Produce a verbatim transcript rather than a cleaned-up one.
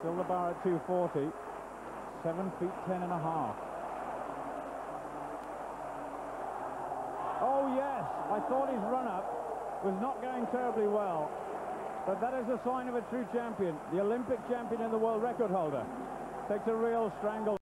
Still the bar at two forty. Seven feet ten and a half. Oh yes, I thought his run-up was not going terribly well, but that is a sign of a true champion. The Olympic champion and the world record holder takes a real strangle.